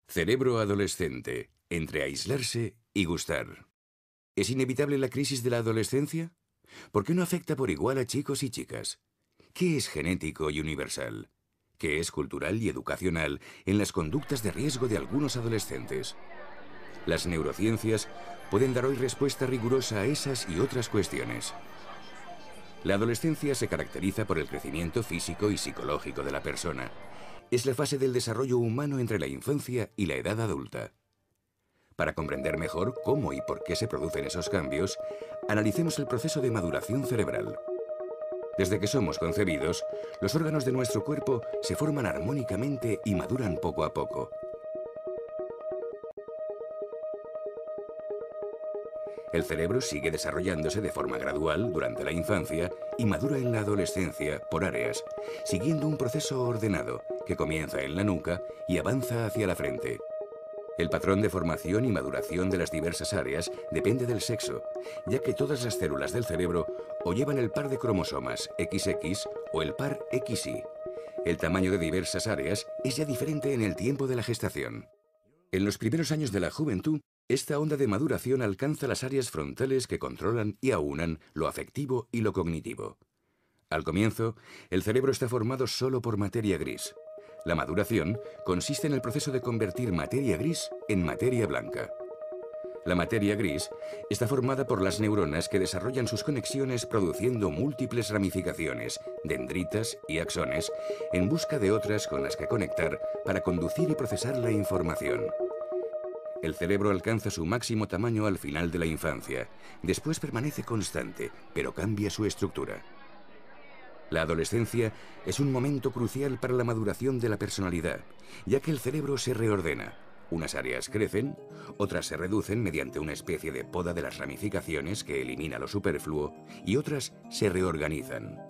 Cerebro adolescente, entre aislarse y gustar. ¿Es inevitable la crisis de la adolescencia? ¿Por qué no afecta por igual a chicos y chicas? ¿Qué es genético y universal? ¿Qué es cultural y educacional en las conductas de riesgo de algunos adolescentes? Las neurociencias pueden dar hoy respuesta rigurosa a esas y otras cuestiones. La adolescencia se caracteriza por el crecimiento físico y psicológico de la persona. Es la fase del desarrollo humano entre la infancia y la edad adulta. Para comprender mejor cómo y por qué se producen esos cambios, analicemos el proceso de maduración cerebral. Desde que somos concebidos, los órganos de nuestro cuerpo se forman armónicamente y maduran poco a poco. El cerebro sigue desarrollándose de forma gradual durante la infancia y madura en la adolescencia por áreas, siguiendo un proceso ordenado que comienza en la nuca y avanza hacia la frente. El patrón de formación y maduración de las diversas áreas depende del sexo, ya que todas las células del cerebro o llevan el par de cromosomas XX o el par XY. El tamaño de diversas áreas es ya diferente en el tiempo de la gestación. En los primeros años de la juventud, esta onda de maduración alcanza las áreas frontales que controlan y aunan lo afectivo y lo cognitivo. Al comienzo, el cerebro está formado solo por materia gris. La maduración consiste en el proceso de convertir materia gris en materia blanca. La materia gris está formada por las neuronas que desarrollan sus conexiones produciendo múltiples ramificaciones, dendritas y axones, en busca de otras con las que conectar para conducir y procesar la información. El cerebro alcanza su máximo tamaño al final de la infancia. Después permanece constante, pero cambia su estructura. La adolescencia es un momento crucial para la maduración de la personalidad, ya que el cerebro se reordena. Unas áreas crecen, otras se reducen mediante una especie de poda de las ramificaciones que elimina lo superfluo, y otras se reorganizan.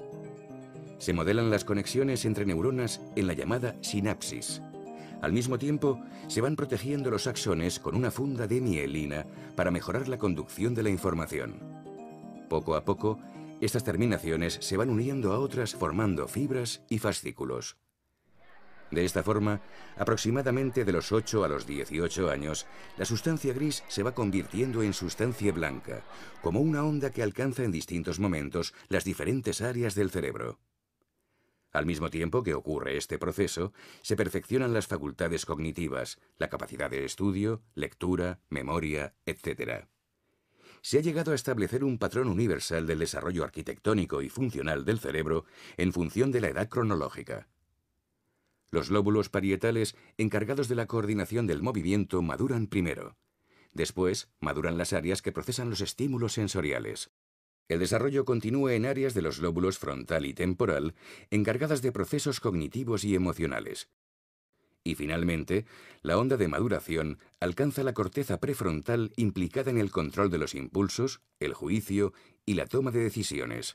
Se modelan las conexiones entre neuronas en la llamada sinapsis. Al mismo tiempo, se van protegiendo los axones con una funda de mielina para mejorar la conducción de la información. Poco a poco, estas terminaciones se van uniendo a otras formando fibras y fascículos. De esta forma, aproximadamente de los 8 a los 18 años, la sustancia gris se va convirtiendo en sustancia blanca, como una onda que alcanza en distintos momentos las diferentes áreas del cerebro. Al mismo tiempo que ocurre este proceso, se perfeccionan las facultades cognitivas, la capacidad de estudio, lectura, memoria, etc. Se ha llegado a establecer un patrón universal del desarrollo arquitectónico y funcional del cerebro en función de la edad cronológica. Los lóbulos parietales, encargados de la coordinación del movimiento, maduran primero. Después, maduran las áreas que procesan los estímulos sensoriales. El desarrollo continúa en áreas de los lóbulos frontal y temporal, encargadas de procesos cognitivos y emocionales. Y finalmente, la onda de maduración alcanza la corteza prefrontal implicada en el control de los impulsos, el juicio y la toma de decisiones.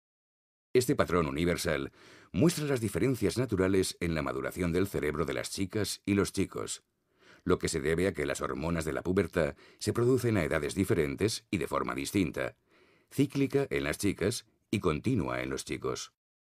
Este patrón universal muestra las diferencias naturales en la maduración del cerebro de las chicas y los chicos, lo que se debe a que las hormonas de la pubertad se producen a edades diferentes y de forma distinta, cíclica en las chicas y continua en los chicos.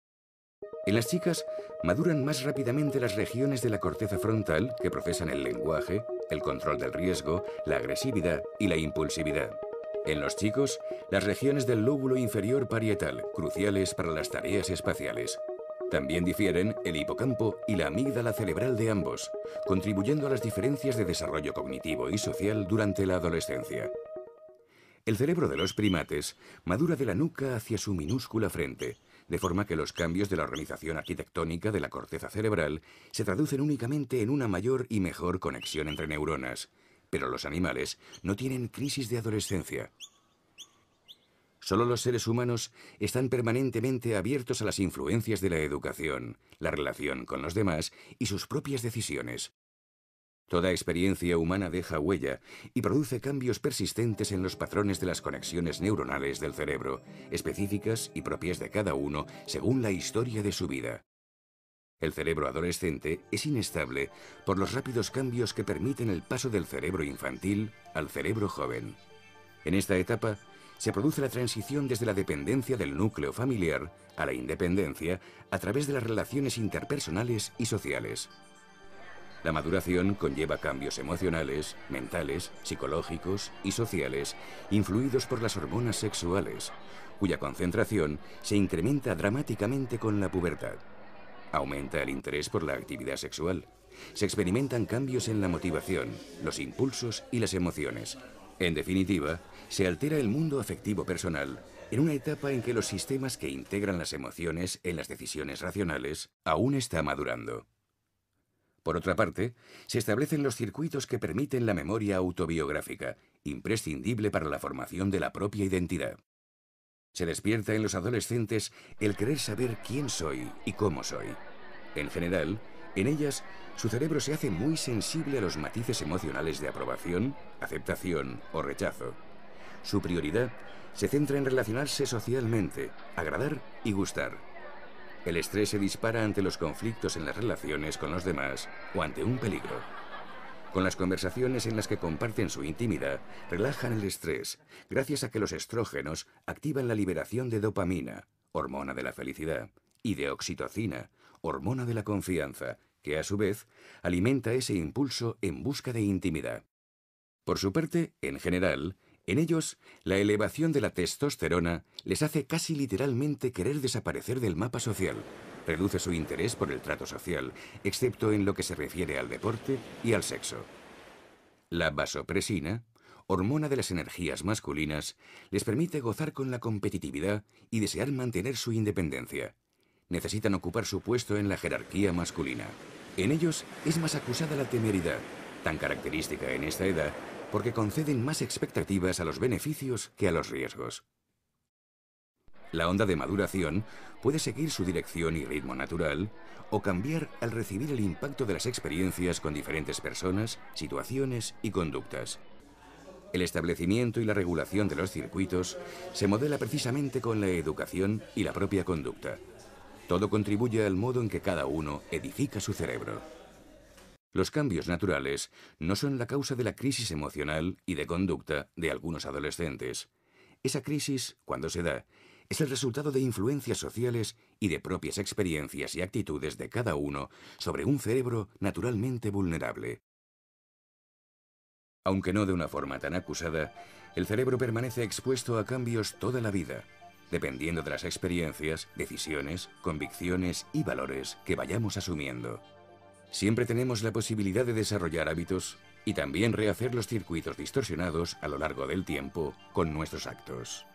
En las chicas maduran más rápidamente las regiones de la corteza frontal que procesan el lenguaje, el control del riesgo, la agresividad y la impulsividad. En los chicos, las regiones del lóbulo inferior parietal, cruciales para las tareas espaciales. También difieren el hipocampo y la amígdala cerebral de ambos, contribuyendo a las diferencias de desarrollo cognitivo y social durante la adolescencia. El cerebro de los primates madura de la nuca hacia su minúscula frente, de forma que los cambios de la organización arquitectónica de la corteza cerebral se traducen únicamente en una mayor y mejor conexión entre neuronas, pero los animales no tienen crisis de adolescencia. Solo los seres humanos están permanentemente abiertos a las influencias de la educación, la relación con los demás y sus propias decisiones. Toda experiencia humana deja huella y produce cambios persistentes en los patrones de las conexiones neuronales del cerebro, específicas y propias de cada uno según la historia de su vida. El cerebro adolescente es inestable por los rápidos cambios que permiten el paso del cerebro infantil al cerebro joven. En esta etapa, se produce la transición desde la dependencia del núcleo familiar a la independencia a través de las relaciones interpersonales y sociales. La maduración conlleva cambios emocionales, mentales, psicológicos y sociales, influidos por las hormonas sexuales, cuya concentración se incrementa dramáticamente con la pubertad. Aumenta el interés por la actividad sexual. Se experimentan cambios en la motivación, los impulsos y las emociones. En definitiva, se altera el mundo afectivo personal en una etapa en que los sistemas que integran las emociones en las decisiones racionales aún está madurando. Por otra parte, se establecen los circuitos que permiten la memoria autobiográfica, imprescindible para la formación de la propia identidad. Se despierta en los adolescentes el querer saber quién soy y cómo soy. En general, en ellas, su cerebro se hace muy sensible a los matices emocionales de aprobación, aceptación o rechazo. Su prioridad se centra en relacionarse socialmente, agradar y gustar. El estrés se dispara ante los conflictos en las relaciones con los demás o ante un peligro. Con las conversaciones en las que comparten su intimidad, relajan el estrés, gracias a que los estrógenos activan la liberación de dopamina, hormona de la felicidad, y de oxitocina, hormona de la confianza, que a su vez alimenta ese impulso en busca de intimidad. Por su parte, en general, en ellos, la elevación de la testosterona les hace casi literalmente querer desaparecer del mapa social. Reduce su interés por el trato social, excepto en lo que se refiere al deporte y al sexo. La vasopresina, hormona de las energías masculinas, les permite gozar con la competitividad y desear mantener su independencia. Necesitan ocupar su puesto en la jerarquía masculina. En ellos es más acusada la temeridad, tan característica en esta edad, porque conceden más expectativas a los beneficios que a los riesgos. La onda de maduración puede seguir su dirección y ritmo natural o cambiar al recibir el impacto de las experiencias con diferentes personas, situaciones y conductas. El establecimiento y la regulación de los circuitos se modela precisamente con la educación y la propia conducta. Todo contribuye al modo en que cada uno edifica su cerebro. Los cambios naturales no son la causa de la crisis emocional y de conducta de algunos adolescentes. Esa crisis, cuando se da, es el resultado de influencias sociales y de propias experiencias y actitudes de cada uno sobre un cerebro naturalmente vulnerable. Aunque no de una forma tan acusada, el cerebro permanece expuesto a cambios toda la vida, dependiendo de las experiencias, decisiones, convicciones y valores que vayamos asumiendo. Siempre tenemos la posibilidad de desarrollar hábitos y también rehacer los circuitos distorsionados a lo largo del tiempo con nuestros actos.